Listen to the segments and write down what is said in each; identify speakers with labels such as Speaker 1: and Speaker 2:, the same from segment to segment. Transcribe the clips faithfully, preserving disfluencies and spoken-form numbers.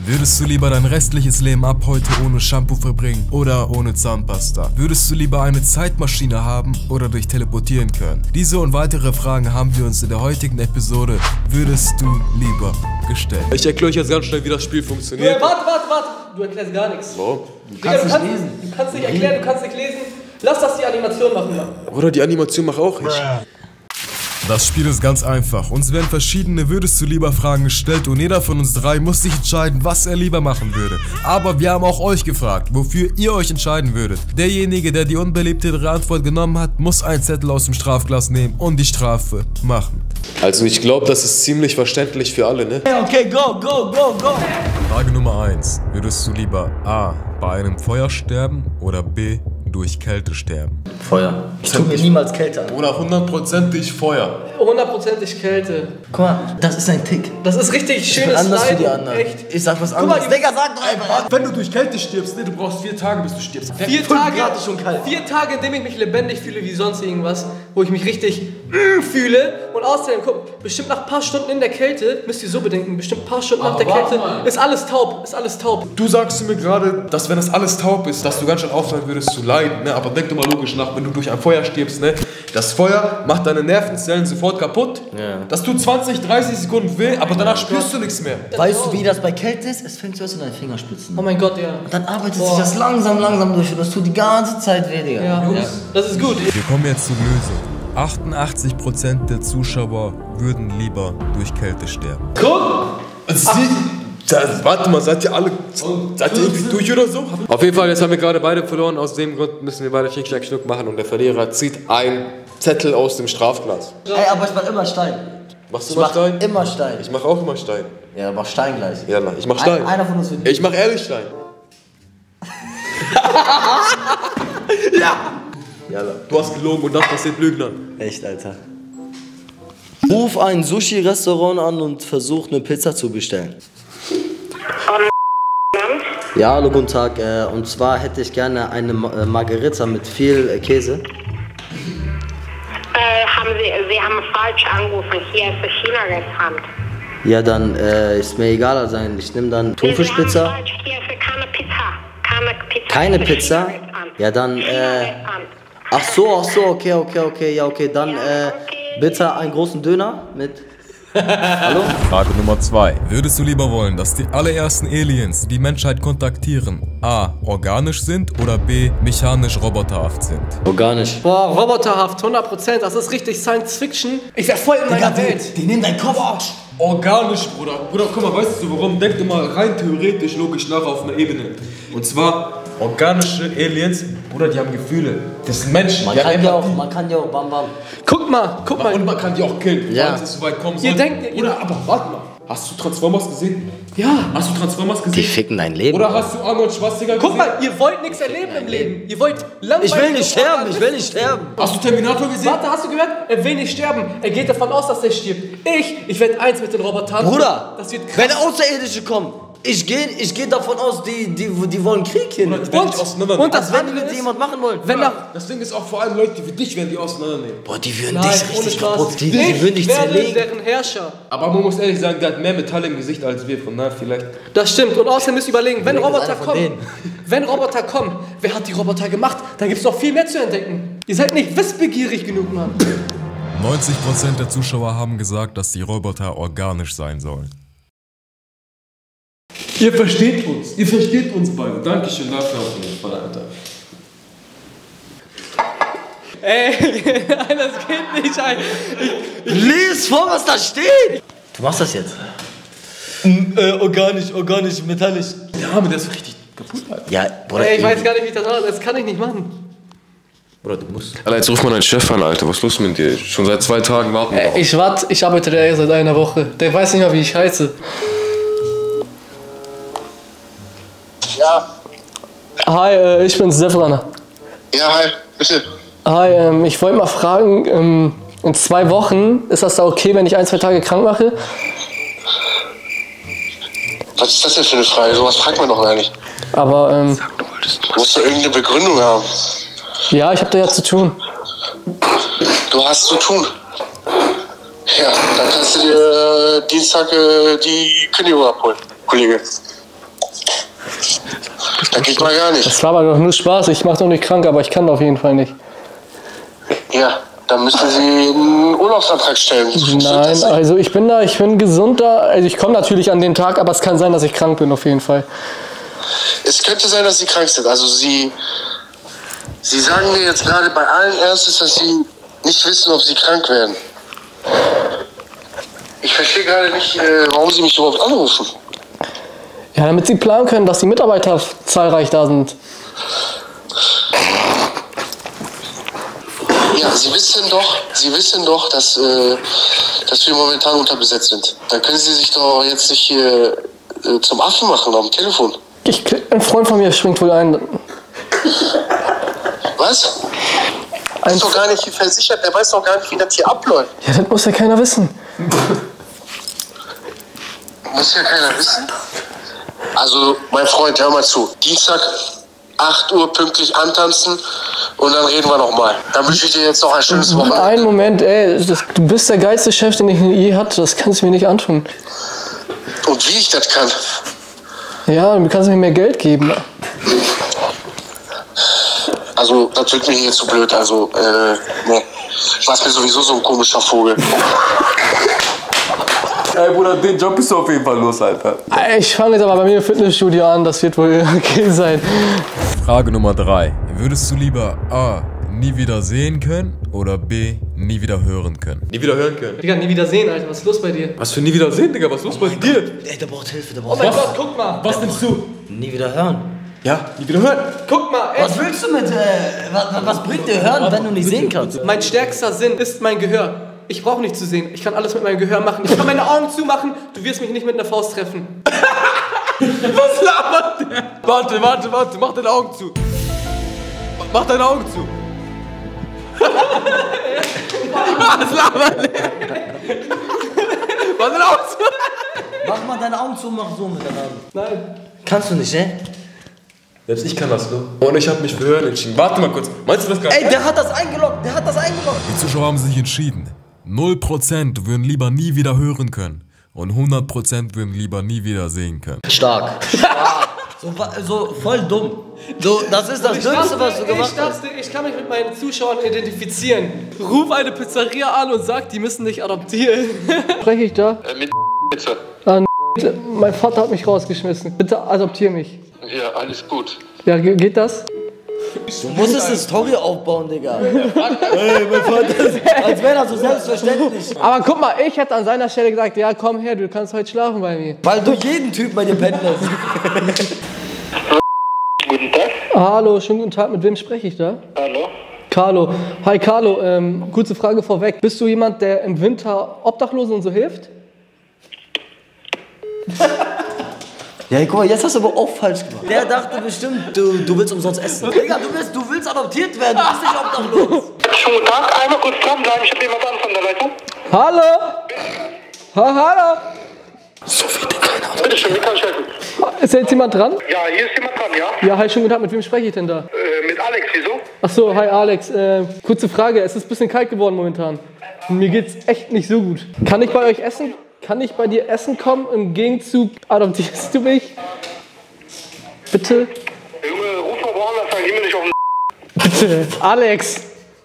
Speaker 1: Würdest du lieber dein restliches Leben ab heute ohne Shampoo verbringen oder ohne Zahnpasta? Würdest du lieber eine Zeitmaschine haben oder dich teleportieren können? Diese und weitere Fragen haben wir uns in der heutigen Episode Würdest du lieber gestellt.
Speaker 2: Ich erkläre euch jetzt ganz schnell, wie das Spiel funktioniert.
Speaker 3: Du, warte, warte, warte. Du erklärst gar nichts.
Speaker 2: Warum?
Speaker 3: Du kannst, Digga, du, kannst nicht du kannst nicht erklären, du kannst nicht lesen. Lass das die Animation machen.
Speaker 2: Oder die Animation macht auch nicht.
Speaker 1: Das Spiel ist ganz einfach. Uns werden verschiedene Würdest du lieber Fragen gestellt und jeder von uns drei muss sich entscheiden, was er lieber machen würde. Aber wir haben auch euch gefragt, wofür ihr euch entscheiden würdet. Derjenige, der die unbeliebtere Antwort genommen hat, muss einen Zettel aus dem Strafglas nehmen und die Strafe machen.
Speaker 2: Also ich glaube, das ist ziemlich verständlich für alle, ne?
Speaker 3: Okay, go, go, go, go.
Speaker 1: Frage Nummer eins. Würdest du lieber A. bei einem Feuer sterben oder B. durch Kälte sterben?
Speaker 4: Feuer. Ich tue mir niemals Kälte an.
Speaker 2: Oder hundertprozentig Feuer.
Speaker 3: hundertprozentig Kälte.
Speaker 4: Guck mal, das ist ein Tick.
Speaker 3: Das ist richtig
Speaker 4: Ich
Speaker 3: schönes
Speaker 4: bin anders
Speaker 3: Leiden.
Speaker 4: für die anderen.
Speaker 3: Echt.
Speaker 4: Ich sag was
Speaker 3: Guck mal,
Speaker 4: anderes. Digga, sag doch einfach.
Speaker 2: Wenn du durch Kälte stirbst, ne, du brauchst vier Tage, bis du stirbst.
Speaker 3: Vier
Speaker 4: fünf
Speaker 3: Tage,
Speaker 4: Grad ist schon kalt.
Speaker 3: vier Tage, in denen ich mich lebendig fühle wie sonst irgendwas, wo ich mich richtig mm, fühle. Und außerdem, guck, bestimmt nach ein paar Stunden in der Kälte, müsst ihr so bedenken, bestimmt ein paar Stunden nach der Kälte, ist alles taub, ist alles taub.
Speaker 2: Du sagst mir gerade, dass wenn das alles taub ist, dass du ganz schön aufhören würdest zu leiden, ne? Aber denk doch mal logisch nach, wenn du durch ein Feuer stirbst, ne? Das Feuer macht deine Nervenzellen sofort kaputt.
Speaker 4: Ja.
Speaker 2: Das tut zwanzig, dreißig Sekunden weh, aber danach spürst du nichts mehr.
Speaker 4: Weißt du, wie das bei Kälte ist? Es fängt zuerst in deinen Fingerspitzen.
Speaker 3: Oh mein Gott, ja.
Speaker 4: Und dann arbeitet sich das langsam, langsam durch und das tut die ganze Zeit weh, Digga.
Speaker 3: Ja, ja. Das ist gut.
Speaker 1: Wir kommen jetzt zur Lösung. achtundachtzig Prozent der Zuschauer würden lieber durch Kälte sterben.
Speaker 3: Guck!
Speaker 2: Also Sie, das, warte mal, seid ihr alle, seid ihr irgendwie durch oder so? Auf jeden Fall, jetzt haben wir gerade beide verloren. Aus dem Grund müssen wir beide Schnick, Schnack, Schnuck machen und der Verlierer zieht einen Zettel aus dem Strafglas.
Speaker 4: Ey, aber ich mach immer Stein.
Speaker 2: Machst du
Speaker 4: Ich
Speaker 2: mal
Speaker 4: mach
Speaker 2: Stein?
Speaker 4: immer Stein.
Speaker 2: Ich mach auch immer Stein.
Speaker 4: Ja, mach Stein gleich.
Speaker 2: Ja, ich mach Stein.
Speaker 4: Ein, einer von uns wird.
Speaker 2: Ich mach ehrlich Stein. Ja! Jalla. Du hast gelogen und das passiert Lügnern.
Speaker 4: Echt, Alter. Ruf ein Sushi-Restaurant an und versuch eine Pizza zu bestellen. Ja, hallo, guten Tag. Äh, und zwar hätte ich gerne eine äh, Margarita mit viel äh, Käse.
Speaker 5: Äh, haben Sie, Sie haben falsch angerufen. Hier ist der China-Restaurant.
Speaker 4: Ja, dann äh, ist mir egal sein. Ich nehme dann Thunfischpizza.
Speaker 5: Sie haben falsch. Hier ist keine Pizza. Keine Pizza.
Speaker 4: Keine
Speaker 5: Das ist
Speaker 4: Pizza?
Speaker 5: China-Restaurant.
Speaker 4: Ja, dann, äh.
Speaker 5: China-Restaurant.
Speaker 4: Ach so, ach so, okay, okay, okay, ja, okay. Dann, äh, bitte einen großen Döner mit. Hallo?
Speaker 1: Frage Nummer zwei. Würdest du lieber wollen, dass die allerersten Aliens die Menschheit kontaktieren A. organisch sind oder B. mechanisch roboterhaft sind?
Speaker 4: Organisch.
Speaker 3: Boah, roboterhaft, hundert Prozent, das ist richtig Science Fiction. Ich wär voll in meiner Welt.
Speaker 4: Die nehmen deinen Kopf aus.
Speaker 2: Organisch, Bruder. Bruder, guck mal, weißt du warum? Denk dir mal rein theoretisch, logisch nach auf einer Ebene. Und zwar, organische Aliens, Bruder, die haben Gefühle. Das sind Menschen.
Speaker 4: Man
Speaker 2: die haben
Speaker 4: kann ja auch,
Speaker 2: Empathie.
Speaker 4: man kann ja auch bam bam.
Speaker 3: Guck mal, guck mal.
Speaker 2: Und man kann die auch killen,
Speaker 4: Ja.
Speaker 2: falls es so weit kommen
Speaker 3: Ihr
Speaker 2: soll.
Speaker 3: denkt- ihr-
Speaker 2: Oder, aber warte mal. Hast du Transformers gesehen?
Speaker 3: Ja.
Speaker 2: Hast du Transformers
Speaker 4: Die
Speaker 2: gesehen?
Speaker 4: ficken dein Leben.
Speaker 2: Oder hast du Arnold Schwarzenegger
Speaker 3: Guck
Speaker 2: gesehen?
Speaker 3: mal, ihr wollt nichts erleben im Leben. Ihr wollt langweilig.
Speaker 4: Ich will nicht sterben, ich will nicht sterben.
Speaker 2: Hast du Terminator gesehen?
Speaker 3: Warte, hast du gehört? Er will nicht sterben. Er geht davon aus, dass er stirbt. Ich, ich werde eins mit den Robotern.
Speaker 4: Bruder,
Speaker 3: Das wird krass.
Speaker 4: wenn Außerirdische kommen, ich gehe ich geh davon aus, die, die, die wollen Krieg hin.
Speaker 2: Oder die werden dich auseinandernehmen.
Speaker 3: und das
Speaker 4: Als wenn die
Speaker 3: andere
Speaker 4: mit
Speaker 3: ist,
Speaker 4: jemand machen wollen.
Speaker 3: wenn da...
Speaker 2: Das Ding ist auch vor allem Leute wie dich werden die auseinandernehmen.
Speaker 4: Boah, die würden
Speaker 3: Nein,
Speaker 4: dich
Speaker 3: ohne
Speaker 4: richtig
Speaker 3: Spaß.
Speaker 4: kaputt. Die, die
Speaker 3: Ich
Speaker 4: würden dich
Speaker 3: werde
Speaker 4: zerlegen.
Speaker 3: deren Herrscher.
Speaker 2: Aber man muss ehrlich sagen, der hat mehr Metall im Gesicht als wir. Von daher vielleicht.
Speaker 3: Das stimmt. Und außerdem müsst ihr überlegen, wenn
Speaker 4: Überleg, das
Speaker 3: Roboter
Speaker 4: ist einer von
Speaker 3: kommen, wenn Roboter kommen, wer hat die Roboter gemacht? Dann gibt es noch viel mehr zu entdecken. Ihr seid nicht wissbegierig genug, Mann.
Speaker 1: neunzig Prozent der Zuschauer haben gesagt, dass die Roboter organisch sein sollen.
Speaker 2: Ihr versteht uns. Ihr versteht uns beide. Dankeschön dafür auf jeden Fall, Alter.
Speaker 3: Ey, das geht nicht ein.
Speaker 4: Lies vor, was da steht! Du machst das jetzt. äh, organisch, organisch, metallisch.
Speaker 2: Der Arme, der ist richtig kaputt, Alter.
Speaker 4: Ja, Bruder,
Speaker 3: Ey, ich weiß gar nicht, wie ich das mache. Das kann ich nicht machen.
Speaker 2: Bruder, du musst. Alter, jetzt ruf mal deinen Chef an, Alter. Was ist los mit dir? Schon seit zwei Tagen warten.
Speaker 3: Ey, ich warte, ich arbeite da seit einer Woche. Der weiß nicht mal, wie ich heiße.
Speaker 6: Ja,
Speaker 3: Hi, äh, ich bin Sefran.
Speaker 6: ja, hi, bitte.
Speaker 3: Hi, ähm, ich wollte mal fragen, ähm, in zwei Wochen, ist das da okay, wenn ich ein, zwei Tage krank mache?
Speaker 6: Was ist das denn für eine Frage? Sowas fragt man doch gar nicht.
Speaker 3: Aber, ähm,
Speaker 6: Du musst doch irgendeine Begründung haben.
Speaker 3: ja, ich habe da ja zu tun.
Speaker 6: Du hast zu tun. Ja, dann kannst du dir äh, Dienstag äh, die Kündigung abholen, Kollege. Da geht mal gar nicht.
Speaker 3: Das war aber doch nur Spaß. Ich mach doch nicht krank, aber ich kann auf jeden Fall nicht.
Speaker 6: Ja, dann müssten Sie einen Urlaubsantrag stellen.
Speaker 3: Nein, also ich bin da, ich bin gesund da. Also ich komme natürlich an den Tag, aber es kann sein, dass ich krank bin auf jeden Fall.
Speaker 6: Es könnte sein, dass Sie krank sind. Also Sie, Sie sagen mir jetzt gerade bei allen Ernstes, dass Sie nicht wissen, ob Sie krank werden. Ich verstehe gerade nicht, äh, warum Sie mich überhaupt anrufen.
Speaker 3: Ja, damit Sie planen können, dass die Mitarbeiter zahlreich da sind.
Speaker 6: Ja, Sie wissen doch, Sie wissen doch, dass, äh, dass wir momentan unterbesetzt sind. Da können Sie sich doch jetzt nicht hier äh, zum Affen machen am Telefon.
Speaker 3: Ich, ein Freund von mir springt wohl ein.
Speaker 6: Was? Der
Speaker 3: Ein
Speaker 6: ist doch gar nicht versichert, der weiß doch gar nicht, wie das hier abläuft.
Speaker 3: Ja, das muss ja keiner wissen.
Speaker 6: Muss ja keiner wissen. Also, mein Freund, hör mal zu. Dienstag, acht Uhr pünktlich antanzen und dann reden wir nochmal. Dann wünsche ich dir jetzt noch ein schönes Wochenende.
Speaker 3: Einen Moment, ey, das, du bist der geilste Chef, den ich je hatte. Das kannst du mir nicht antun.
Speaker 6: Und wie ich das kann.
Speaker 3: Ja, du kannst mir mehr Geld geben.
Speaker 6: Also, das wird mir hier zu blöd. Also, äh, ne. Ich war mir sowieso so ein komischer Vogel.
Speaker 2: Ey Bruder, den Job bist du auf jeden Fall los, Alter.
Speaker 3: Ich fange jetzt aber bei mir im Fitnessstudio an, das wird wohl okay sein.
Speaker 1: Frage Nummer drei. Würdest du lieber A. nie wieder sehen können oder B. nie wieder hören können?
Speaker 2: Nie wieder hören können.
Speaker 3: Digga, nie wieder sehen, Alter. Was ist los bei dir?
Speaker 2: Was für nie wieder sehen, Digga? Was ist los bei dir?
Speaker 4: Ey, der braucht Hilfe, der
Speaker 3: Oh
Speaker 4: braucht
Speaker 3: mein
Speaker 4: Hilfe.
Speaker 3: Gott, guck mal.
Speaker 2: Was nimmst du?
Speaker 4: Nie wieder hören.
Speaker 2: Ja, nie wieder hören.
Speaker 3: Guck mal, ey.
Speaker 4: Was willst du mit, äh, was, was bringt dir hören, wenn du nicht sehen kannst?
Speaker 3: Mein stärkster Sinn ist mein Gehör. Ich brauche nicht zu sehen. Ich kann alles mit meinem Gehör machen. Ich kann meine Augen zumachen. Du wirst mich nicht mit einer Faust treffen.
Speaker 2: Was labert der? Warte, warte, warte, mach deine Augen zu. Mach deine Augen zu. Was labert der? Mach deine Augen zu.
Speaker 4: Mach mal deine Augen zu und mach so mit deinen Augen.
Speaker 3: Nein.
Speaker 4: Kannst du nicht, ey?
Speaker 2: Selbst ich kann das, ne? Und ich hab mich für hören entschieden. Warte mal kurz. Meinst du das gar nicht?
Speaker 4: Ey, der hat das eingeloggt, der hat das eingeloggt.
Speaker 1: Die Zuschauer haben sich entschieden. null Prozent würden lieber nie wieder hören können. Und hundert Prozent würden lieber nie wieder sehen können.
Speaker 4: Stark. Stark. So, wa- so voll dumm. So, das ist das
Speaker 3: Ich
Speaker 4: Dümmste,
Speaker 3: dachte,
Speaker 4: was du gemacht
Speaker 3: ich
Speaker 4: hast.
Speaker 3: dachte, ich kann mich mit meinen Zuschauern identifizieren. Ruf eine Pizzeria an und sag, die müssen dich adoptieren. Spreche ich da?
Speaker 6: Äh, mit bitte.
Speaker 3: Ah, mein Vater hat mich rausgeschmissen. Bitte adoptier mich.
Speaker 6: Ja, alles gut.
Speaker 3: Ja, ge- geht das?
Speaker 4: Du musstest eine Story aufbauen, Digga. Ey, mein Vater ist, als wäre das so selbstverständlich.
Speaker 3: Aber guck mal, ich hätte an seiner Stelle gesagt, ja komm her, du kannst heute schlafen bei mir.
Speaker 4: Weil du jeden Typ bei dir pennen lässt.
Speaker 6: Guten Tag.
Speaker 3: Hallo, schönen guten Tag, mit wem spreche ich da?
Speaker 6: Hallo.
Speaker 3: Carlo. Hi Carlo, ähm, kurze Frage vorweg. Bist du jemand, der im Winter Obdachlosen und so hilft?
Speaker 4: Ja, guck mal, jetzt hast du aber auch falsch gemacht. Der dachte bestimmt, du, du willst umsonst essen. Digga, du, bist, du willst adoptiert werden, du bist nicht obdachlos.
Speaker 6: Schönen guten Tag. Einmal kurz dranbleiben. Ich habe jemand an von der Leitung.
Speaker 3: Hallo? Ha, hallo?
Speaker 6: Bitte schön, wie kann ich helfen?
Speaker 3: Ist da jetzt jemand dran?
Speaker 6: Ja, hier ist jemand dran, ja?
Speaker 3: Ja, hi, schönen guten Tag, mit wem spreche ich denn da?
Speaker 6: Äh, mit Alex, wieso?
Speaker 3: Achso, hi Alex. Äh, kurze Frage, es ist ein bisschen kalt geworden momentan. Und mir geht's echt nicht so gut. Kann ich bei euch essen? Kann ich bei dir essen kommen? Im Gegenzug adoptierst du mich? Bitte?
Speaker 6: Junge, ruf mal woanders an, geh mir nicht auf den
Speaker 3: Bitte. Alex.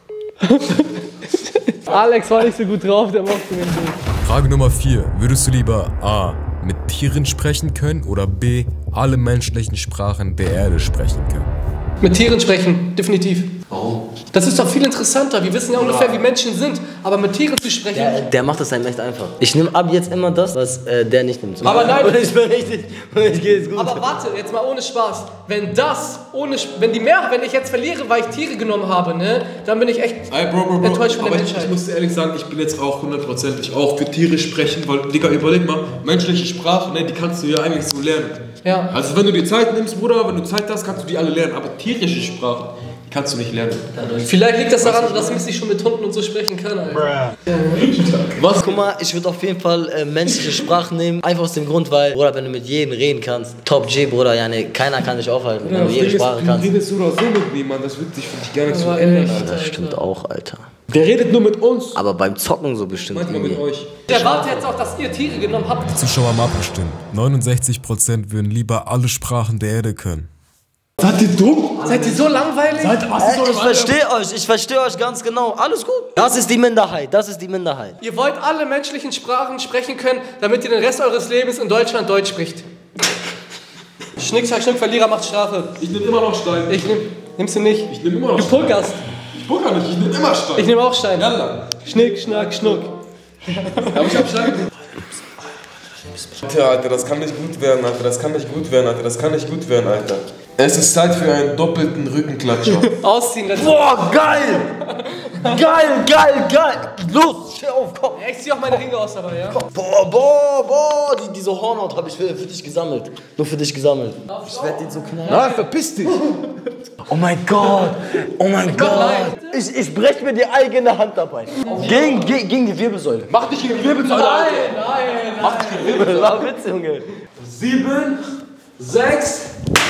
Speaker 3: Alex war nicht so gut drauf, der mochte mich nicht.
Speaker 1: Frage Nummer vier. Würdest du lieber A. mit Tieren sprechen können oder B. alle menschlichen Sprachen der Erde sprechen können?
Speaker 3: Mit Tieren sprechen, definitiv.
Speaker 4: Oh.
Speaker 3: Das ist doch viel interessanter. Wir wissen ja ungefähr, wie Menschen sind. Aber mit Tieren zu sprechen...
Speaker 4: Der, der macht das einem echt einfach. Ich nehme ab jetzt immer das, was äh, der nicht nimmt.
Speaker 3: Aber nein.
Speaker 4: Und ich bin richtig, und ich gehe jetzt gut.
Speaker 3: Aber warte, jetzt mal ohne Spaß. Wenn das ohne, wenn die mehr, wenn ich jetzt verliere, weil ich Tiere genommen habe, ne, dann bin ich echt
Speaker 2: Ey, Bro, Bro, Bro.
Speaker 3: enttäuscht von der
Speaker 2: Aber ich,
Speaker 3: Menschheit.
Speaker 2: ich muss dir ehrlich sagen, ich bin jetzt auch hundertprozentig auch für Tiere sprechen, weil, Digga, überleg mal, menschliche Sprache, ne, die kannst du ja eigentlich so lernen.
Speaker 3: Ja.
Speaker 2: Also wenn du dir Zeit nimmst, Bruder, wenn du Zeit hast, kannst du die alle lernen, aber tierische Sprachen, die kannst du nicht lernen.
Speaker 3: Vielleicht liegt das daran, dass Missy schon mit Hunden und so sprechen kann. Alter.
Speaker 4: Was? Guck mal, ich würde auf jeden Fall äh, menschliche Sprache nehmen. Einfach aus dem Grund, weil, Bruder, wenn du mit jedem reden kannst, Top G, Bruder, ja, ne, keiner kann dich aufhalten, wenn du jede Sprache
Speaker 2: du
Speaker 4: kannst.
Speaker 2: redest so oder so mit niemandem, das wird sich für dich gar nicht so
Speaker 3: Aber
Speaker 2: ändern.
Speaker 3: echt,
Speaker 2: Alter.
Speaker 4: Das stimmt auch, Alter.
Speaker 2: Der redet nur mit uns.
Speaker 4: Aber beim Zocken so bestimmt.
Speaker 2: Manchmal mit euch.
Speaker 3: Ich erwarte jetzt auch, dass ihr Tiere genommen habt.
Speaker 1: Die Zuschauer haben abgestimmt. neunundsechzig Prozent würden lieber alle Sprachen der Erde können.
Speaker 2: Seid ihr dumm?
Speaker 3: Seid ihr so langweilig?
Speaker 2: Seid, was ist
Speaker 4: Äh, ich verstehe euch, ich verstehe euch ganz genau. Alles gut. Das ist die Minderheit, das ist die Minderheit.
Speaker 3: Ihr wollt alle menschlichen Sprachen sprechen können, damit ihr den Rest eures Lebens in Deutschland Deutsch spricht. Schnick, Schnack, Schnuck, Verlierer macht Strafe.
Speaker 2: Ich nehm immer noch Stein.
Speaker 3: Ich nehm, nimmst du nicht?
Speaker 2: Ich nehm immer noch
Speaker 3: Du
Speaker 2: Stein.
Speaker 3: pokerst.
Speaker 2: Ich poker nicht, ich nehm immer Stein.
Speaker 3: Ich nehme auch Stein.
Speaker 2: Jalla.
Speaker 3: Schnick, Schnack, Schnuck.
Speaker 2: Aber ich hab Stein. Alter, Alter, das kann nicht gut werden, Alter. Das kann nicht gut werden, Alter. Das kann nicht gut werden, Alter. Es ist Zeit für einen doppelten Rückenklatscher.
Speaker 3: Ausziehen, let's go.
Speaker 4: Boah, geil! Geil, geil, geil! Los, steh auf, komm!
Speaker 3: Ja, ich zieh auch meine Ringe aus dabei, ja?
Speaker 4: Boah, boah, boah! Die, diese Hornhaut habe ich für, für dich gesammelt. Nur für dich gesammelt. Ich werde den so knallen.
Speaker 2: Nein, verpiss dich!
Speaker 4: Oh mein Gott! Oh mein Gott! Ich, ich breche mir die eigene Hand dabei. Gegen, gegen, gegen die Wirbelsäule.
Speaker 2: Mach dich gegen die Wirbelsäule, Alter!
Speaker 3: Nein, nein,
Speaker 2: Mach dich gegen die Wirbelsäule!
Speaker 4: War Witz, Junge.
Speaker 2: Sieben, sechs.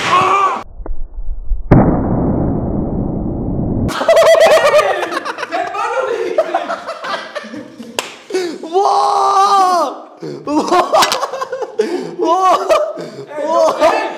Speaker 4: Wow! Wow! Wow! Wow!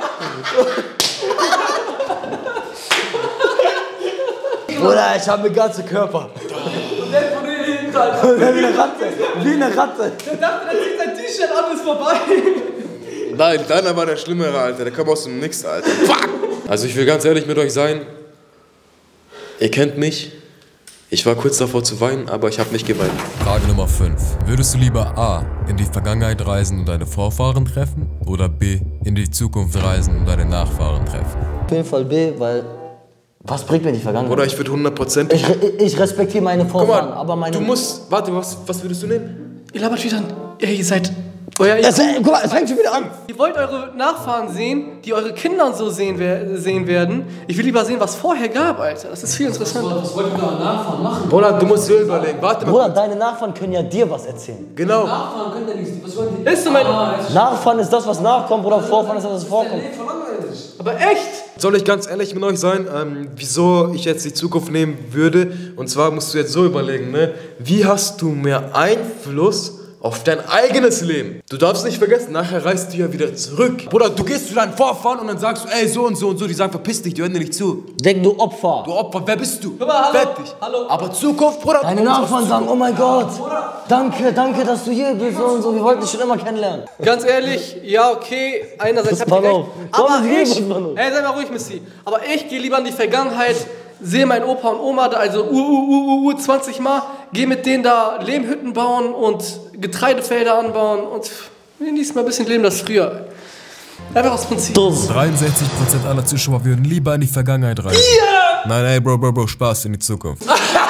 Speaker 4: Bruder, ich habe den ganzen Körper.
Speaker 3: Und der von den hinten, Alter.
Speaker 4: Wie eine Ratte. Wie eine Ratte.
Speaker 3: Der dachte, der zieht sein T-Shirt an, ist vorbei.
Speaker 2: Nein, deiner war der Schlimmere, Alter. Der kam aus dem Nix, Alter. Fuck! Also ich will ganz ehrlich mit euch sein. Ihr kennt mich. Ich war kurz davor zu weinen, aber ich habe nicht geweint.
Speaker 1: Frage Nummer fünf. Würdest du lieber A. in die Vergangenheit reisen und deine Vorfahren treffen? Oder B. in die Zukunft reisen und deine Nachfahren treffen?
Speaker 4: Auf jeden Fall B, weil... Was bringt mir die Vergangenheit?
Speaker 2: Oder ich würde hundertprozentig...
Speaker 4: Ich, re- ich respektiere meine
Speaker 2: Guck
Speaker 4: Vorfahren,
Speaker 2: mal,
Speaker 4: aber meine...
Speaker 2: du musst... Warte, was, was würdest du nehmen?
Speaker 3: Ihr labert wieder an. Ey, ihr seid... Euer,
Speaker 4: Es, äh, guck mal, es fängt schon wieder an.
Speaker 3: ihr wollt eure Nachfahren sehen, die eure Kinder und so sehen, wer, sehen werden. Ich will lieber sehen, was vorher gab, Alter. Das ist viel interessanter.
Speaker 7: Was wollt ihr da Nachfahren machen?
Speaker 2: Bruder, du musst dir überlegen. Warte mal.
Speaker 4: Bruder, deine Nachfahren können ja dir was erzählen.
Speaker 2: Genau.
Speaker 7: Nachfahren können ja nichts. Was wollen die?
Speaker 3: Ist so mein...
Speaker 7: Ah, jetzt
Speaker 4: Nachfahren ist das, was nachkommt, Bruder. Vorfahren ist das, was vorkommt.
Speaker 7: Leben verlangweilig.
Speaker 3: Aber echt?
Speaker 2: Soll ich ganz ehrlich mit euch sein, ähm, wieso ich jetzt die Zukunft nehmen würde? Und zwar musst du jetzt so überlegen, ne? Wie hast du mehr Einfluss auf dein eigenes Leben? Du darfst nicht vergessen, nachher reist du ja wieder zurück. Bruder, du gehst zu deinen Vorfahren und dann sagst du, ey, so und so und so. Die sagen, verpiss dich, die hören dir nicht zu.
Speaker 4: Denk, du Opfer.
Speaker 2: Du Opfer, wer bist du?
Speaker 3: Guck mal, hallo.
Speaker 2: Fertig.
Speaker 3: Hallo.
Speaker 2: Aber Zukunft, Bruder.
Speaker 4: Deine
Speaker 2: du kommst
Speaker 4: Nachfahren
Speaker 2: aus
Speaker 4: sagen, oh mein Gott, danke, danke, dass du hier bist so und so. Wir wollten dich schon immer kennenlernen.
Speaker 3: Ganz ehrlich, ja, okay, einerseits habt
Speaker 4: Pass
Speaker 3: ihr recht,
Speaker 4: auf.
Speaker 3: aber
Speaker 4: Komm, wir
Speaker 3: ich,
Speaker 4: gehen, Mann.
Speaker 3: ey, sei mal ruhig, Missy, aber ich gehe lieber in die Vergangenheit, sehe meinen Opa und Oma da, also uh, uh, uh, uh, zwanzig Mal, gehe mit denen da Lehmhütten bauen und Getreidefelder anbauen und genieß mal ein bisschen Leben das früher. Einfach aus Prinzip.
Speaker 1: dreiundsechzig Prozent aller Zuschauer würden lieber in die Vergangenheit reisen. Yeah! Nein, ey, Bro, Bro, Bro, Spaß in die Zukunft.
Speaker 4: Du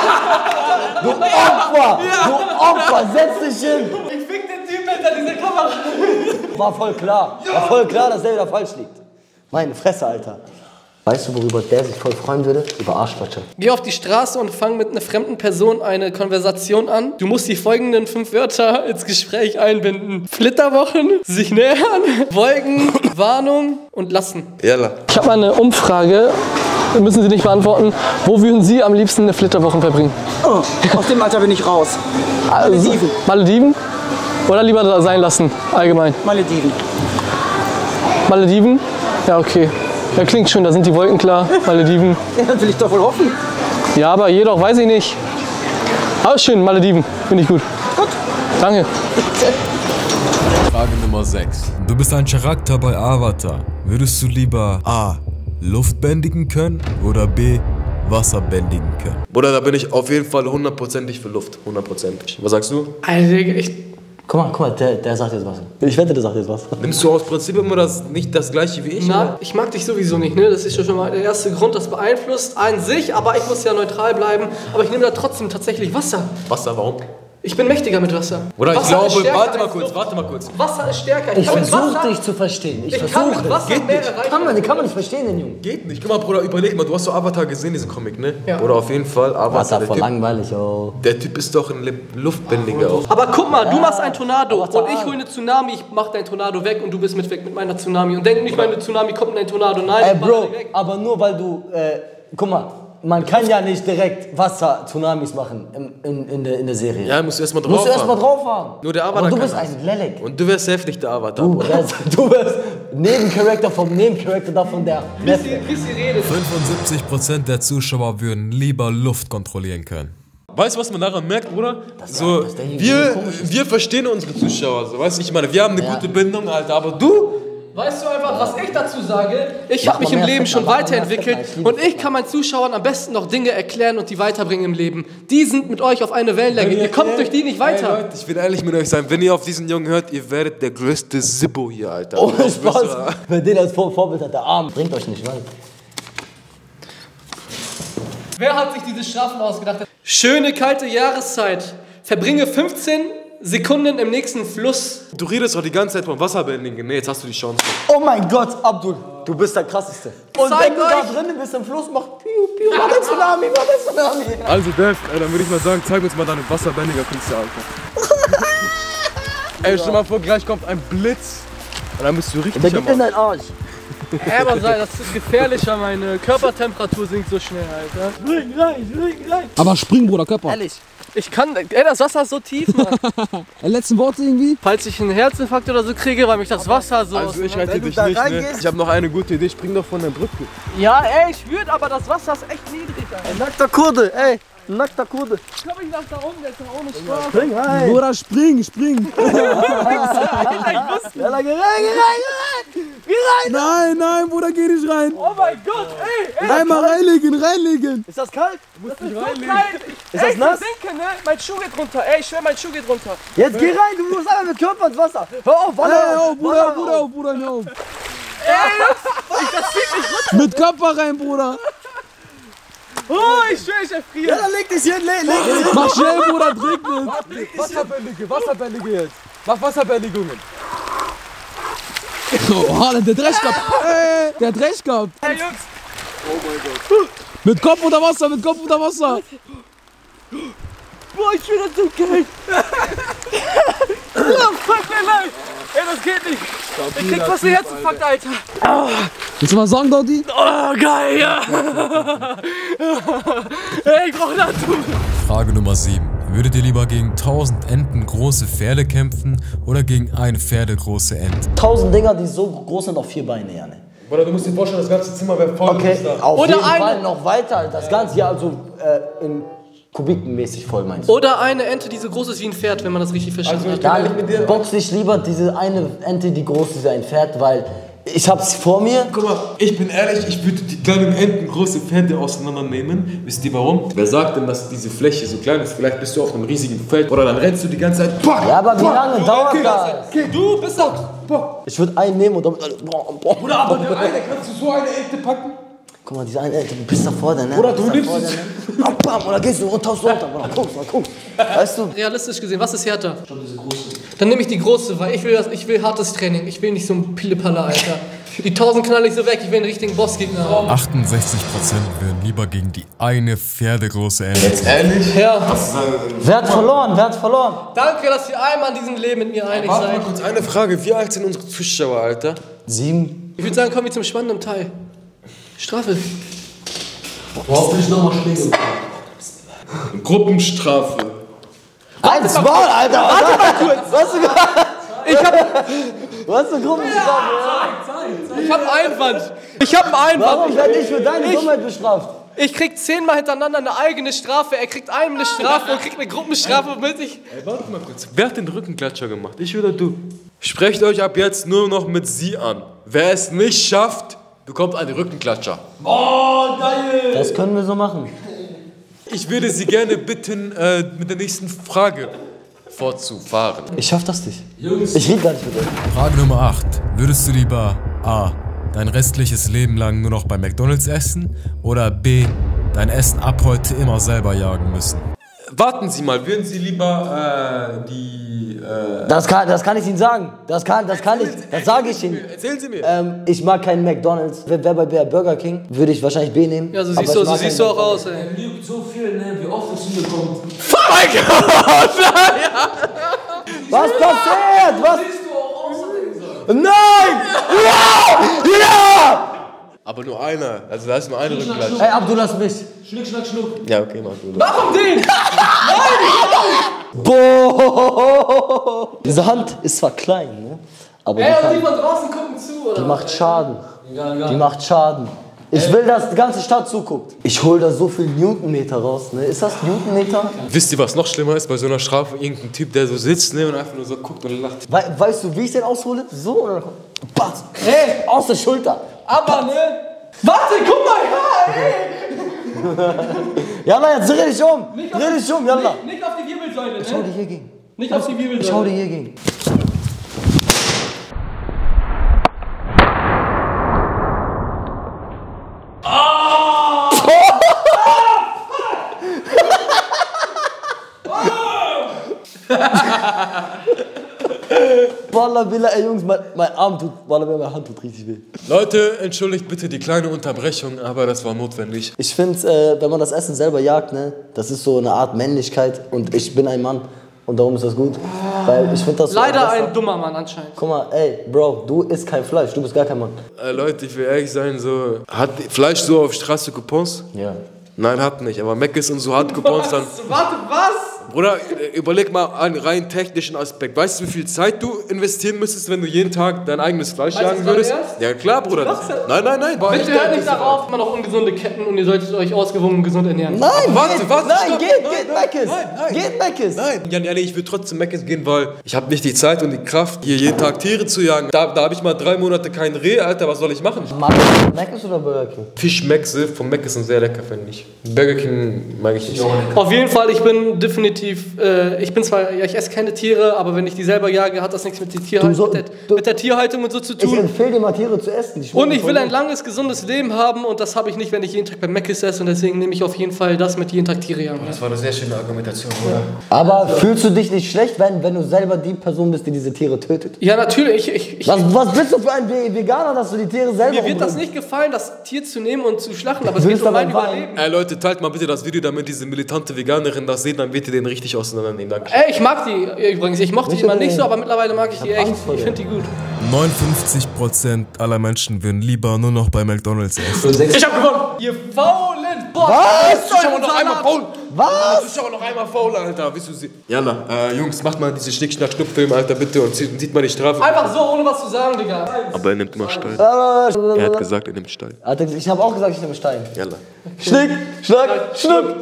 Speaker 4: Opfer, du Opfer, setz dich hin.
Speaker 3: Ich fick den Typ hinter dieser Kamera.
Speaker 4: War voll klar, war voll klar, dass der wieder falsch liegt. Meine Fresse, Alter. Weißt du, worüber der sich voll freuen würde? Über Arschlöcher.
Speaker 3: Geh auf die Straße und fang mit einer fremden Person eine Konversation an. Du musst die folgenden fünf Wörter ins Gespräch einbinden. Flitterwochen, sich nähern, Wolken, Warnung und lassen.
Speaker 2: Jalla.
Speaker 3: Ich habe mal eine Umfrage, müssen Sie nicht beantworten. Wo würden Sie am liebsten eine Flitterwoche verbringen?
Speaker 8: Oh, aus dem Alter bin ich raus.
Speaker 3: Malediven. Malediven? Oder lieber da sein lassen, allgemein?
Speaker 8: Malediven.
Speaker 3: Malediven? Ja, okay. Ja, klingt schön, da sind die Wolken klar. Malediven.
Speaker 8: Ja, das will ich doch wohl hoffen.
Speaker 3: Ja, aber jedoch weiß ich nicht. Aber schön, Malediven. Finde ich gut.
Speaker 8: Gut.
Speaker 3: Danke.
Speaker 1: Frage Nummer sechs. Du bist ein Charakter bei Avatar. Würdest du lieber A. Luft bändigen können oder B. Wasser bändigen können?
Speaker 2: Bruder, da bin ich auf jeden Fall hundertprozentig für Luft. Hundertprozentig. Was sagst du?
Speaker 3: Alter, ich...
Speaker 4: Guck mal, guck mal, der, der sagt jetzt was. Ich wette, der sagt jetzt was.
Speaker 2: Nimmst du aus Prinzip immer das, nicht das gleiche wie ich?
Speaker 3: Na,
Speaker 2: oder?
Speaker 3: ich mag dich sowieso nicht, ne? Das ist schon mal der erste Grund, das beeinflusst an sich, aber ich muss ja neutral bleiben. Aber ich nehme da trotzdem tatsächlich Wasser.
Speaker 2: Wasser, warum?
Speaker 3: Ich bin mächtiger mit Wasser.
Speaker 2: Oder ich
Speaker 3: Wasser
Speaker 2: glaube,
Speaker 3: ist stärker
Speaker 2: warte mal
Speaker 3: als
Speaker 2: kurz,
Speaker 3: Luft.
Speaker 2: warte mal kurz.
Speaker 3: Wasser ist stärker.
Speaker 4: Ich
Speaker 3: kann mit
Speaker 4: versuche
Speaker 3: Wasser-
Speaker 4: dich zu verstehen. Ich,
Speaker 3: Ich kann
Speaker 4: versuche
Speaker 3: mit Wasser
Speaker 2: Geht
Speaker 3: mehr
Speaker 2: nicht.
Speaker 3: erreichen.
Speaker 4: Kann man, den kann man nicht verstehen, den Jungen.
Speaker 2: Geht nicht. Guck mal, Bruder, überleg mal, du hast so Avatar gesehen, diesen Comic, ne?
Speaker 3: Ja.
Speaker 2: Oder auf jeden Fall Avatar.
Speaker 4: Wasser
Speaker 2: der,
Speaker 4: voll
Speaker 2: typ,
Speaker 4: langweilig, oh.
Speaker 2: der Typ ist doch ein Le- Luftbändiger auch.
Speaker 3: Aber guck mal, du machst ein Tornado
Speaker 4: aber
Speaker 3: und ich hole eine Tsunami, ich mach dein Tornado weg und du bist mit weg mit meiner Tsunami. Und denk nicht, meine Tsunami kommt in dein Tornado. Nein,
Speaker 4: Ey,
Speaker 3: ich mach
Speaker 4: Bro,
Speaker 3: die weg.
Speaker 4: aber nur weil du, äh, guck mal, man kann ja nicht direkt Wasser-Tsunamis machen in, in, in, der, in der Serie.
Speaker 2: Ja, musst du erstmal drauf
Speaker 4: Musst du
Speaker 2: haben.
Speaker 4: erstmal drauf haben.
Speaker 2: Nur der Avatar
Speaker 4: Aber du
Speaker 2: kann
Speaker 4: bist
Speaker 2: das.
Speaker 4: ein Lelek.
Speaker 2: Und du wärst safe nicht der Avatar.
Speaker 4: Du wärst, du wärst Nebencharakter vom Nebencharakter davon der Neffe.
Speaker 1: fünfundsiebzig Prozent der Zuschauer würden lieber Luft kontrollieren können.
Speaker 2: Weißt du, was man daran merkt, Bruder?
Speaker 4: Dass
Speaker 2: So,
Speaker 4: der- dass der hier
Speaker 2: wir,
Speaker 4: so komisch ist.
Speaker 2: wir verstehen unsere Zuschauer. So, weißt du, ich meine, wir haben eine
Speaker 4: Ja.
Speaker 2: gute Bindung, Alter, aber du?
Speaker 3: Weißt du einfach, was ich dazu sage? Ich
Speaker 4: Mach
Speaker 3: habe mich
Speaker 4: mal
Speaker 3: im
Speaker 4: mehr
Speaker 3: Leben
Speaker 4: Fettner,
Speaker 3: schon
Speaker 4: mach mal mehr
Speaker 3: weiterentwickelt
Speaker 4: Fettner, ich liebe
Speaker 3: und ich kann meinen Zuschauern am besten noch Dinge erklären und die weiterbringen im Leben. Die sind mit euch auf eine Wellenlänge. Ihr kommt durch die nicht weiter.
Speaker 2: Ey, Leute, ich will ehrlich mit euch sein, wenn ihr auf diesen Jungen hört, ihr werdet der größte Sibbo hier, Alter.
Speaker 4: Ohne
Speaker 2: Ich
Speaker 4: Spaß.
Speaker 2: schwör's.
Speaker 4: Wer den als Vor Vorbild hat, der Arm. Bringt euch nicht weit.
Speaker 3: Wer hat sich diese Strafen ausgedacht? Schöne kalte Jahreszeit. Verbringe fünfzehn Sekunden im nächsten Fluss.
Speaker 2: Du redest doch die ganze Zeit von Wasserbändigen. Nee, jetzt hast du die Chance.
Speaker 4: Oh mein Gott, Abdul, du bist der Krasseste. Und
Speaker 3: Zeig
Speaker 4: wenn du da
Speaker 3: euch.
Speaker 4: drinnen bist im Fluss, mach piu, piu, mach den Tsunami, mach den Tsunami.
Speaker 2: Also, Dev, ey, dann würde ich mal sagen, zeig uns mal deine Wasserbändiger-Künste, Alter. Ey, stell mal vor, gleich kommt ein Blitz. Und dann bist du richtig
Speaker 4: Der
Speaker 2: am
Speaker 4: gibt in deinen Arsch.
Speaker 3: Ey, aber sei, das ist gefährlicher. Meine Körpertemperatur sinkt so schnell, Alter.
Speaker 4: Spring rein, spring rein.
Speaker 8: Aber spring, Bruder, Körper.
Speaker 4: Ehrlich.
Speaker 3: Ich kann, ey, das Wasser ist so tief, Mann.
Speaker 8: Letzten Worte irgendwie?
Speaker 3: Falls ich einen Herzinfarkt oder so kriege, weil mich das Wasser so...
Speaker 2: Also ich rette
Speaker 4: Wenn du
Speaker 2: dich
Speaker 4: da
Speaker 2: nicht, ne?
Speaker 4: reingehst-
Speaker 2: Ich habe noch eine gute Idee, spring doch von der Brücke.
Speaker 3: Ja, ey, ich würde, aber das Wasser ist echt niedrig, Alter.
Speaker 4: Ein nackter Kurde, ey. Ein nackter Kurde.
Speaker 3: Ich glaube, ich nach da oben, der ist doch ohne Spaß.
Speaker 4: Spring rein.
Speaker 8: Bruder, spring, spring.
Speaker 4: Ja, geh rein, geh rein, geh rein.
Speaker 8: Nein, nein, Bruder, geh nicht rein.
Speaker 3: Oh mein Gott, ey, ey.
Speaker 8: Einmal reinlegen, reinlegen.
Speaker 4: Ist das kalt?
Speaker 3: Das ist so kalt. Ich,
Speaker 4: Ist das
Speaker 3: ey,
Speaker 4: nass?
Speaker 3: Ich versinke, ne? Mein Schuh geht runter. Ey, ich schwör, mein Schuh geht runter.
Speaker 4: Jetzt geh rein, du musst einfach mit Körper ins Wasser. Hör auf,
Speaker 8: Hey,
Speaker 4: Waller
Speaker 8: oh,
Speaker 4: auf,
Speaker 8: Bruder,
Speaker 4: Waller
Speaker 8: Bruder,
Speaker 4: auf.
Speaker 8: oh, Bruder, hör auf.
Speaker 3: Das zieht mich runter.
Speaker 8: Mit Körper rein, Bruder.
Speaker 3: Oh, ich schwör, ich
Speaker 4: Ja,
Speaker 3: erfriere.
Speaker 4: dann leg dich hin, leg, leg dich hin.
Speaker 8: Mach schnell, Bruder, regnet.
Speaker 2: Wasserbändige, Wasserbändige jetzt. Mach Wasserbändigungen.
Speaker 8: Oh, der hat recht gehabt. Ey, der hat recht gehabt.
Speaker 3: Hey, Jungs.
Speaker 8: Mit Kopf unter Wasser, mit Kopf unter Wasser.
Speaker 3: Boah, ich bin so kalt. Oh, fuck, ey, nein. Ey, das geht nicht. Ich krieg fast einen Herzinfarkt, Alter.
Speaker 8: Willst du mal sagen, Dodi?
Speaker 3: Oh, geil, ja. Ey, ich brauch Natur.
Speaker 1: Frage Nummer sieben. Würdet ihr lieber gegen tausend Enten große Pferde kämpfen oder gegen eine Pferdegroße Ente?
Speaker 4: Tausend Dinger, die so groß sind auf vier Beine, Janne.
Speaker 2: Bruder, du musst dir vorstellen, das ganze Zimmer wäre voll.
Speaker 4: Okay,
Speaker 2: da.
Speaker 4: auf
Speaker 3: Oder
Speaker 4: jeden
Speaker 3: eine-
Speaker 4: Fall noch weiter. Das Ganze, ja, also äh, in Kubikenmäßig voll, meinst du?
Speaker 3: Oder eine Ente, die so groß ist wie ein Pferd, wenn man das richtig verstanden
Speaker 2: Also,
Speaker 3: hat.
Speaker 2: kann ehrlich mit dir-
Speaker 4: Dann box ich lieber diese eine Ente, die groß ist wie ein Pferd, weil ich hab's vor mir.
Speaker 2: Guck mal, ich bin ehrlich, ich würde die kleinen Enten große Pferde auseinandernehmen. Wisst ihr warum? Wer sagt denn, dass diese Fläche so klein ist? Vielleicht bist du auf einem riesigen Feld oder dann rennst du die ganze Zeit. Boah,
Speaker 4: Ja, aber wie
Speaker 2: boah,
Speaker 4: lange
Speaker 2: boah,
Speaker 4: dauert
Speaker 2: okay,
Speaker 4: das?
Speaker 2: Okay, du bist doch. Boah.
Speaker 4: Ich würde einen nehmen und damit alle. Boah, boah.
Speaker 2: Bruder, aber der eine, kannst du so eine Ente packen?
Speaker 4: Guck mal, diese eine Ente, du bist da vor der, ne?
Speaker 2: Bruder, du
Speaker 4: bist da
Speaker 2: nimmst
Speaker 4: vor
Speaker 2: es.
Speaker 4: der, ne? Bam, bam, oder gehst du und tauchst runter, Bruder, guckst mal, guckst. Weißt du?
Speaker 3: Realistisch gesehen, was ist härter? Schon diese große. Dann nehme ich die große, weil ich will, das, ich will hartes Training. Ich will nicht so ein Pillepalle, Alter. Die tausend knall ich so weg, ich will einen richtigen Bossgegner haben.
Speaker 1: achtundsechzig Prozent würden lieber gegen die eine pferdegroße Ente.
Speaker 2: Ehrlich?
Speaker 3: Ja.
Speaker 4: Wer hat verloren? Wer hat verloren?
Speaker 3: Danke, dass ihr einmal an diesem Leben mit mir einig
Speaker 2: Warte mal
Speaker 3: seid.
Speaker 2: kurz, eine Frage. Wie alt sind unsere Zuschauer, Alter?
Speaker 4: Sieben.
Speaker 3: Ich würde sagen, kommen wir zum spannenden Teil. Strafe.
Speaker 7: Hoffentlich nochmal Schläge.
Speaker 2: Gruppenstrafe.
Speaker 4: Eins Maul, Alter! Warte mal kurz! Was hast du gesagt?
Speaker 3: Ich hab,
Speaker 4: Was hast du Gruppenstrafe?
Speaker 3: ich hab einen Einwand. Ich hab einen Einwand.
Speaker 4: Warum werde ich für deine Dummheit bestraft?
Speaker 3: Ich krieg zehnmal hintereinander eine eigene Strafe. Er kriegt einem eine Strafe und kriegt eine Gruppenstrafe, womit ich...
Speaker 2: Ey, warte mal kurz. Wer hat den Rückenklatscher gemacht? Ich oder du? Sprecht euch ab jetzt nur noch mit sie an. Wer es nicht schafft, bekommt einen Rückenklatscher.
Speaker 4: Das können wir so machen.
Speaker 2: Ich würde Sie gerne bitten, äh, mit der nächsten Frage fortzufahren.
Speaker 4: Ich schaff das nicht. Ich rede gar nicht mit euch.
Speaker 1: Frage Nummer acht. Würdest du lieber A. dein restliches Leben lang nur noch bei McDonald's essen oder B. dein Essen ab heute immer selber jagen müssen?
Speaker 2: Warten Sie mal, würden Sie lieber äh, die... Äh,
Speaker 4: Das kann, das kann ich Ihnen sagen. Das kann, das kann ich. Das sage ich Ihnen.
Speaker 2: erzählen Sie mir.
Speaker 4: Ähm, ich mag keinen McDonald's. Wer wer bei der Burger King, würde ich wahrscheinlich B nehmen.
Speaker 3: Ja, so
Speaker 4: Aber
Speaker 3: siehst
Speaker 4: ich
Speaker 3: du, so
Speaker 4: mag
Speaker 3: siehst
Speaker 4: keinen
Speaker 3: du auch aus, ey.
Speaker 7: Er lügt so viel, ne? Wie oft es hier kommt.
Speaker 4: Was passiert? Was?
Speaker 7: Siehst du auch aus, hat er gesagt.
Speaker 4: Nein! Ja! Ja!
Speaker 2: Aber nur einer. Also da ist nur eine Rückenflasche.
Speaker 4: Ey, Abdul, lass mich.
Speaker 7: Schnick, schnack, schnuck.
Speaker 2: Ja, okay, mach du.
Speaker 3: Warum den?
Speaker 4: Boah! Diese Hand ist zwar klein, ne? Aber
Speaker 3: Ey,
Speaker 4: die,
Speaker 3: und die
Speaker 4: kann,
Speaker 3: von draußen gucken zu, oder?
Speaker 4: die macht Schaden.
Speaker 7: Egal, egal.
Speaker 4: Die macht Schaden. Ich will, dass die ganze Stadt zuguckt. Ich hol da so viel Newtonmeter raus, ne? Ist das Newtonmeter?
Speaker 2: Wisst ihr, was noch schlimmer ist bei so einer Strafe? Irgendein Typ, der so sitzt, ne, und einfach nur so guckt und lacht.
Speaker 4: We weißt du, wie ich den aushole? So oder? Batz. Hey, aus der Schulter.
Speaker 3: Aber, ne? Warte, guck mal, ja, ey!
Speaker 4: Jalla, jetzt dreh dich um.
Speaker 3: Nicht auf-
Speaker 4: Dreh dich um, Jalla.
Speaker 3: Nicht, nicht auf die Wirbelsäule,
Speaker 4: Ich hau dir
Speaker 3: ne?
Speaker 4: hier gegen.
Speaker 3: Nicht auf die Wirbelsäule.
Speaker 4: Ich hau dir hier gegen. Wallah, Billah, ey Jungs, mein, mein Arm tut, Wallah, meine Hand tut richtig weh.
Speaker 2: Leute, entschuldigt bitte die kleine Unterbrechung, aber das war notwendig.
Speaker 4: Ich finde, äh, wenn man das Essen selber jagt, ne, das ist so eine Art Männlichkeit und ich bin ein Mann und darum ist das gut. Weil ich finde das
Speaker 3: Leider
Speaker 4: besser.
Speaker 3: ein dummer Mann anscheinend.
Speaker 4: Guck mal, ey, Bro, du isst kein Fleisch, du bist gar kein Mann.
Speaker 2: Äh, Leute, ich will ehrlich sein, so. Hat Fleisch so auf Straße Coupons?
Speaker 4: Ja.
Speaker 2: Nein, hat nicht, aber Mc's und so hat Coupons dann.
Speaker 3: Warte, was?
Speaker 2: Bruder, überleg mal einen rein technischen Aspekt. Weißt du, wie viel Zeit du investieren müsstest, wenn du jeden Tag dein eigenes Fleisch
Speaker 3: Weißt
Speaker 2: jagen
Speaker 3: du
Speaker 2: würdest?
Speaker 3: das erst?
Speaker 2: Ja klar, Bruder.
Speaker 3: Machst du?
Speaker 2: Nein, nein, nein.
Speaker 3: Bitte hört nicht darauf, man noch ungesunde Ketten und ihr solltet euch ausgewogen und gesund ernähren.
Speaker 4: Nein,
Speaker 2: warte,
Speaker 4: geht,
Speaker 2: warte,
Speaker 4: nein,
Speaker 2: stopp.
Speaker 4: geht,
Speaker 2: Nein,
Speaker 4: geht
Speaker 2: nein,
Speaker 4: Mc's.
Speaker 2: nein, nein.
Speaker 4: Geht Mc's.
Speaker 2: Nein, Jan, ehrlich, ich will trotzdem Mc's gehen, weil ich habe nicht die Zeit und die Kraft, hier jeden Tag Tiere zu jagen. Da, da habe ich mal drei Monate kein Reh, Alter, was soll ich machen?
Speaker 4: Magst du Mc's oder Burger King?
Speaker 2: Fischmexe vom Mc's sind sehr lecker, finde ich. Burger King mag ich nicht.
Speaker 3: Auf jeden Fall, ich bin definitiv, äh, ich bin zwar, ja, ich esse keine Tiere, aber wenn ich die selber jage, hat das nichts mit, die Tierhalt,
Speaker 4: Du so-
Speaker 3: mit, der,
Speaker 4: du-
Speaker 3: mit der Tierhaltung und so zu
Speaker 4: Ich
Speaker 3: tun.
Speaker 4: empfehle dir mal Tiere zu essen.
Speaker 3: Und ich will ein langes, gesundes Leben haben und das habe ich nicht, wenn ich jeden Tag bei Mc's esse und deswegen nehme ich auf jeden Fall das mit jeden Tag Tiere jagen.
Speaker 2: Das war eine sehr schöne Argumentation, oder?
Speaker 4: Aber fühlst du dich nicht schlecht, wenn, wenn du selber die Person bist, die diese Tiere tötet?
Speaker 3: Ja, natürlich, ich, ich, ich,
Speaker 4: Was, was bist du für ein Ve- Veganer, dass du die Tiere selber
Speaker 3: mir wird das
Speaker 4: umbringst?
Speaker 3: nicht gefallen, das Tier zu nehmen und zu schlachten, aber es
Speaker 4: Willst
Speaker 3: geht um
Speaker 4: aber
Speaker 3: mein
Speaker 4: weinen?
Speaker 3: Überleben.
Speaker 2: Ey Leute, teilt mal bitte das Video, damit diese militante Veganerin das sieht, dann wird ihr den richtig auseinandernehmen. Danke.
Speaker 3: Ey, ich mag die übrigens, ich mochte die
Speaker 4: Nicht
Speaker 3: immer
Speaker 4: unbedingt.
Speaker 3: nicht so, aber mittlerweile mag ich die
Speaker 4: hab
Speaker 3: echt.
Speaker 4: Angst vor
Speaker 3: Ich
Speaker 4: dir.
Speaker 3: finde die gut.
Speaker 1: neunundfünfzig Prozent aller Menschen würden lieber nur noch bei McDonald's essen.
Speaker 3: Ich hab gewonnen! Ihr faulen! Boah,
Speaker 4: Was?
Speaker 2: Ich aber noch einmal faul!
Speaker 4: Was?
Speaker 2: Ich aber noch einmal faul, Alter. Willst du sie? Jalla, äh, Jungs, macht mal diese Schnick-Schnack-Schnuck-Film, Alter, bitte, und sieht, sieht mal die Strafe.
Speaker 3: einfach so, ohne was zu sagen, Digga.
Speaker 2: Aber er nimmt immer Stein.
Speaker 4: Er
Speaker 2: Er hat gesagt, er nimmt Stein.
Speaker 4: Ich habe auch gesagt, ich nehme Stein.
Speaker 2: Jalla.
Speaker 4: Schnick, schnack, schnuck.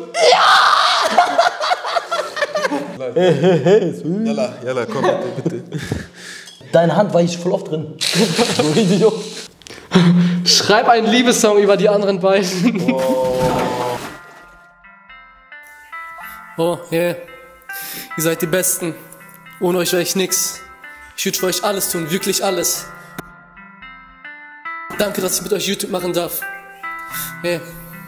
Speaker 2: Jalla, jalla, komm, bitte, bitte.
Speaker 4: Deine Hand war ich voll oft drin. So richtig hoch.
Speaker 3: Schreib einen Liebessong über die anderen beiden. Oh, yeah. Ihr seid die Besten. Ohne euch wäre ich nix. Ich würde für euch alles tun, wirklich alles. Danke, dass ich mit euch YouTube machen darf. Yeah.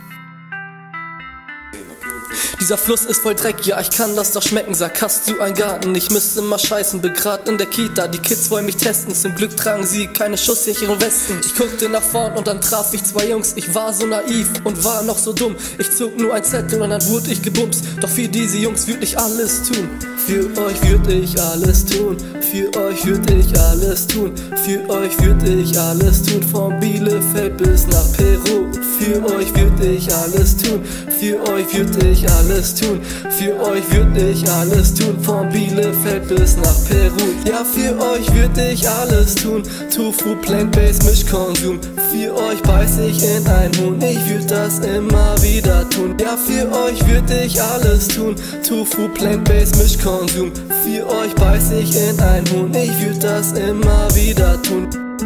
Speaker 3: Dieser Fluss ist voll Dreck, ja, ich kann das doch schmecken. Sag, hast du einen Garten? Ich müsste immer scheißen, begraben in der Kita. Die Kids wollen mich testen, zum Glück tragen sie keine schusssicheren Westen. Ich guckte nach vorn und dann traf ich zwei Jungs. Ich war so naiv und war noch so dumm. Ich zog nur ein Zettel und dann wurde ich gebumst. Doch für diese Jungs würde ich alles tun. Für euch würde ich alles tun. Für euch würde ich alles tun. Für euch würde ich alles tun. Von Bielefeld bis nach Peru. Für euch würde ich alles tun. Für euch würde ich alles tun. Für euch würde ich alles tun. Von Bielefeld bis nach Peru. Ja, für euch würde ich alles tun. Tofu, Plant-Based, Mischkonsum. Für euch beiß ich in ein Huhn. Ich würde das immer wieder tun. Ja, für euch würde ich alles tun. Tofu, Plant-Based, Mischkonsum. Für euch beiß ich in ein Huhn. Ich würde das immer wieder tun.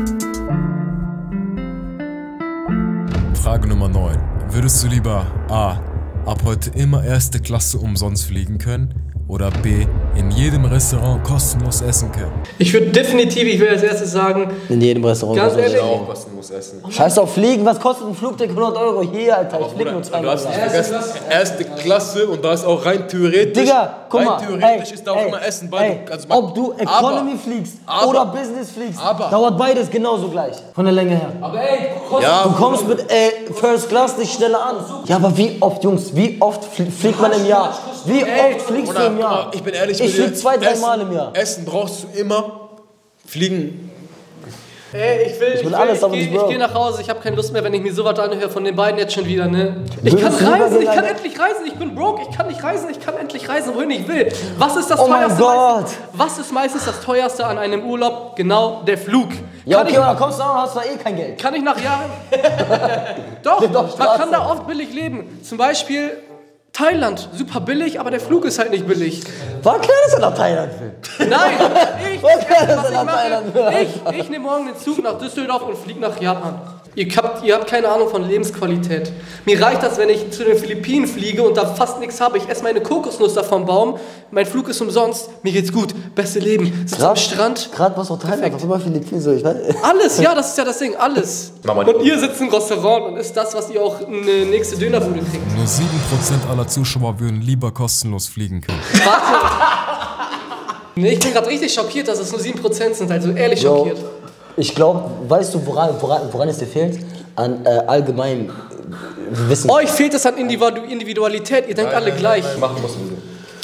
Speaker 1: Frage Nummer neun. Würdest du lieber A. ab heute immer erste Klasse umsonst fliegen können oder B. in jedem Restaurant kostenlos essen können?
Speaker 3: Ich würde definitiv, ich will als erstes sagen,
Speaker 4: In jedem Restaurant.
Speaker 3: ganz ehrlich,
Speaker 2: Auch kostenlos essen.
Speaker 4: Scheiß auf Fliegen, was kostet ein Flugticket? hundert Euro hier, Alter. Ich flieg nur
Speaker 2: Du
Speaker 4: zweimal.
Speaker 2: hast nicht vergessen, erste Klasse und da ist auch rein theoretisch.
Speaker 4: Digga, guck mal.
Speaker 2: Rein theoretisch
Speaker 4: ey,
Speaker 2: ist da auch
Speaker 4: ey,
Speaker 2: immer Essen, weil
Speaker 4: ey,
Speaker 2: du. Also man-
Speaker 4: ob du Economy
Speaker 2: aber,
Speaker 4: fliegst
Speaker 2: aber,
Speaker 4: oder Business fliegst,
Speaker 2: aber-
Speaker 4: dauert beides genauso gleich. Von der Länge her.
Speaker 7: Aber ey, komm,
Speaker 2: Ja,
Speaker 4: Du kommst mit äh, First Class nicht schneller an. Ja, aber wie oft, Jungs, wie oft flie- fliegt man im Jahr? Wie oft fliegst du
Speaker 2: oder,
Speaker 4: im Jahr?
Speaker 2: ich bin ehrlich
Speaker 4: Ich
Speaker 2: mit dir,
Speaker 4: flieg zwei, drei
Speaker 2: Essen-
Speaker 4: Mal im Jahr.
Speaker 2: Essen brauchst du immer. Fliegen.
Speaker 3: Ey, ich will, ich,
Speaker 9: will
Speaker 3: will,
Speaker 9: alles,
Speaker 3: ich,
Speaker 9: aber
Speaker 3: geh,
Speaker 9: nicht
Speaker 3: ich
Speaker 9: broke.
Speaker 3: gehe nach Hause, ich habe keine Lust mehr, wenn ich mir sowas anhöre von den beiden jetzt schon wieder, ne? Ich
Speaker 9: Würdest
Speaker 3: kann
Speaker 9: du lieber
Speaker 3: reisen, ich kann
Speaker 9: gerne-
Speaker 3: endlich reisen, ich bin broke, ich kann nicht reisen, ich kann endlich reisen, wohin ich will. Was ist das
Speaker 9: Oh mein
Speaker 3: teuerste
Speaker 9: Gott.
Speaker 3: meistens? Was ist meistens das teuerste an einem Urlaub? Genau, der Flug.
Speaker 9: Ja,
Speaker 3: Kann
Speaker 9: okay,
Speaker 3: ich,
Speaker 9: aber dann kommst du an und hast da eh kein Geld.
Speaker 3: kann ich nach Jahren... Doch,
Speaker 9: Nimm doch
Speaker 3: man
Speaker 9: Straße.
Speaker 3: kann da oft billig leben. Zum Beispiel Thailand, super billig, aber der Flug ist halt nicht billig.
Speaker 9: War klar, dass er nach Thailand will.
Speaker 3: Nein, ich,
Speaker 9: War klar, dass
Speaker 3: was
Speaker 9: er
Speaker 3: ich
Speaker 9: nach
Speaker 3: mache,
Speaker 9: Thailand will.
Speaker 3: ich, ich nehme morgen den Zug nach Düsseldorf und fliege nach Japan. Ihr habt, ihr habt keine Ahnung von Lebensqualität. Mir reicht das, wenn ich zu den Philippinen fliege und da fast nichts habe. Ich esse meine Kokosnuss da vom Baum, mein Flug ist umsonst, mir geht's gut, beste Leben. Sitze am Strand.
Speaker 9: Gerade was auch Thailand, auf immer Philippinen so, ich weiß.
Speaker 3: Alles, ja, das ist ja das Ding, alles. Und ihr sitzt im Restaurant und isst das, was ihr auch in eine nächste Dönerbude kriegt.
Speaker 1: Nur sieben Prozent aller Zuschauer würden lieber kostenlos fliegen können.
Speaker 3: Warte. Nee, ich bin gerade richtig schockiert, dass es nur sieben Prozent sind, also ehrlich
Speaker 9: Jo,
Speaker 3: schockiert.
Speaker 9: ich glaube, weißt du, woran, woran, woran es dir fehlt? An äh, allgemein äh, Wissen.
Speaker 3: Euch fehlt es an Individu Individualität, ihr denkt alle gleich.
Speaker 2: Machen musst du.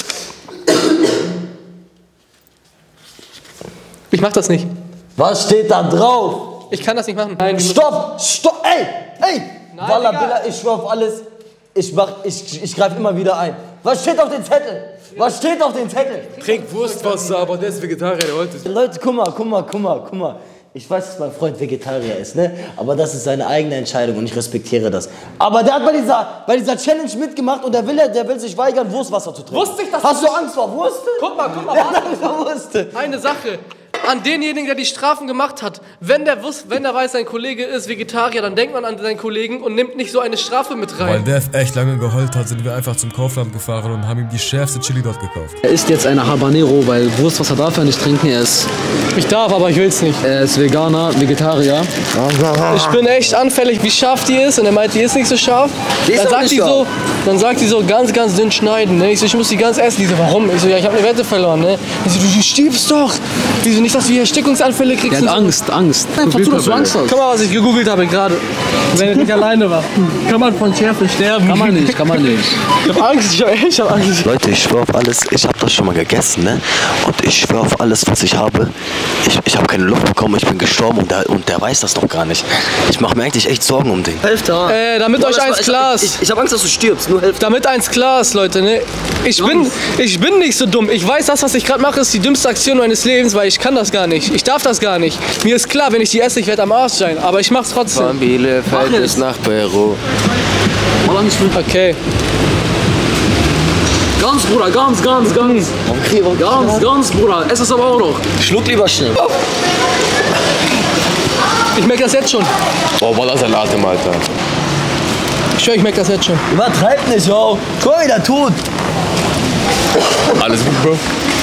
Speaker 3: Ich mach das nicht.
Speaker 9: Was steht da drauf?
Speaker 3: Ich kann das nicht machen. Nein,
Speaker 9: Stopp! Stopp! Ey! Ey!
Speaker 3: Nein,
Speaker 9: Wallah,
Speaker 3: Digga.
Speaker 9: Billah, ich schwör auf alles. Ich, mach, ich, ich greife immer wieder ein. Was steht auf dem Zettel? Was steht auf dem Zettel?
Speaker 2: Trink Wurstwasser, aber der ist Vegetarier, der wollte es.
Speaker 9: Leute, guck mal, guck mal, guck mal, guck mal. Ich weiß, dass mein Freund Vegetarier ist, ne? Aber das ist seine eigene Entscheidung und ich respektiere das. Aber der hat bei dieser, bei dieser Challenge mitgemacht und der will, der will sich weigern, Wurstwasser zu trinken.
Speaker 3: Wusste ich, dass
Speaker 9: Hast
Speaker 3: du-
Speaker 9: du Angst vor Wurst?
Speaker 3: Guck mal, guck mal,
Speaker 9: Der
Speaker 3: warte.
Speaker 9: hat Angst vor Wurst.
Speaker 3: Eine Sache. An denjenigen, der die Strafen gemacht hat. Wenn der, wusste, wenn der weiß, sein Kollege ist Vegetarier, dann denkt man an seinen Kollegen und nimmt nicht so eine Strafe mit
Speaker 1: Weil
Speaker 3: rein.
Speaker 1: Dev echt lange geheult hat, sind wir einfach zum Kaufland gefahren und haben ihm die schärfste Chili dort gekauft.
Speaker 7: Er isst jetzt eine Habanero, weil Wurstwasser darf er nicht trinken. Er ist,
Speaker 3: Ich darf, aber ich will's nicht.
Speaker 7: er ist Veganer, Vegetarier.
Speaker 3: Ich bin echt anfällig, wie scharf die ist. Und er meint, die ist nicht so scharf.
Speaker 9: ist
Speaker 3: Dann
Speaker 9: auch
Speaker 3: sagt
Speaker 9: nicht
Speaker 3: die
Speaker 9: scharf.
Speaker 3: so, dann sagt die so ganz, ganz dünn schneiden. Ne? Ich so, ich muss die ganz essen. Die so, warum? Ich so, ja, ich habe eine Wette verloren. Ne? Ich so, du, du stirbst doch. Die so, nicht, dass du hier Erstickungsanfälle kriegst.
Speaker 7: Er hat
Speaker 3: und so.
Speaker 7: Angst, Angst. Einfach zu, dass du Angst hast.
Speaker 3: Guck mal, was ich gegoogelt habe gerade. Wenn ich nicht alleine war. Kann man von Schärfe sterben?
Speaker 7: Kann man nicht, kann man nicht.
Speaker 3: Ich hab Angst, ich hab, ich hab Angst.
Speaker 10: Leute, ich schwöre auf alles, ich habe das schon mal gegessen, ne? Und ich schwöre auf alles, was ich habe. Ich, ich habe keine Luft bekommen, ich bin gestorben und der, und der weiß das noch gar nicht. Ich mache mir eigentlich echt Sorgen um den.
Speaker 9: Hälfte.
Speaker 3: Äh, damit euch eins klar ist.
Speaker 9: Ich, ich habe Angst, dass du stirbst. Nur Hälfte.
Speaker 3: Damit eins klar ist, Leute, ne? Ich bin, ich bin nicht so dumm. Ich weiß, das, was ich gerade mache, ist die dümmste Aktion meines Lebens, weil ich kann das gar nicht. Ich darf das gar nicht. Mir ist klar, wenn ich die esse, ich werde am Arsch sein. Aber ich mach's trotzdem.
Speaker 10: Von Bielefeld bis nach Peru.
Speaker 3: Okay.
Speaker 7: Ganz, Bruder, ganz, ganz, ganz. Ganz, ganz, Bruder. Ess es aber auch noch.
Speaker 9: Schluck lieber schnell.
Speaker 3: Ich merke das jetzt schon.
Speaker 2: Oh, war das ein Atem, Alter.
Speaker 3: Ich schwör, ich merke das jetzt schon.
Speaker 9: Übertreib nicht, yo. Guck mal, wie der tut.
Speaker 2: Alles gut, Bro.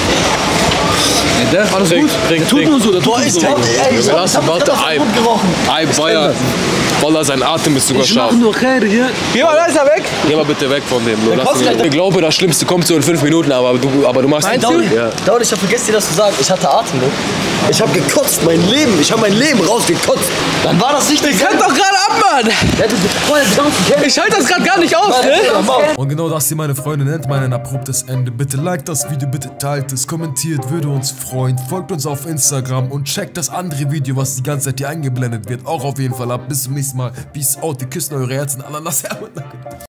Speaker 7: Der, alles gut?
Speaker 2: Trink,
Speaker 7: Tut nur so, der tut
Speaker 9: Boah,
Speaker 7: nur
Speaker 9: ich
Speaker 7: so.
Speaker 9: hab, ey, ich
Speaker 2: Wir
Speaker 9: hab, ich
Speaker 2: lassen
Speaker 9: hab
Speaker 2: Warte
Speaker 9: das
Speaker 2: ein.
Speaker 9: gut gerochen.
Speaker 2: Ei, Bayer. Wallah, sein Atem ist sogar
Speaker 7: Ich
Speaker 2: scharf.
Speaker 7: mach nur Khair hier.
Speaker 3: Geh mal, da ist er weg.
Speaker 2: Geh mal bitte weg von dem. Bro. Lass
Speaker 9: kostet
Speaker 2: ihn.
Speaker 9: gleich-
Speaker 2: Ich glaube, das Schlimmste kommt so in fünf Minuten, aber du, aber du machst
Speaker 3: Meinst du?
Speaker 2: Ja.
Speaker 9: Dauert, ich hab vergessen dir das zu sagen. Ich hatte Atemnot. Ich hab gekotzt, mein Leben. Ich hab mein Leben rausgekotzt. Dann war das nicht
Speaker 3: Ich halt doch gerade ab, Mann.
Speaker 9: Ja, du bist voll der ganzen Kerl.
Speaker 3: Ich halte das gerade gar nicht aus, ne?
Speaker 1: Und genau das hier, meine Freunde, nennt man ein abruptes Ende. Bitte liked das Video, bitte teilt es, kommentiert, würde uns freuen. Folgt uns auf Instagram und checkt das andere Video, was die ganze Zeit hier eingeblendet wird, auch auf jeden Fall ab. Bis zum nächsten Mal. Peace out, wir küssen eure Herzen. Ananas.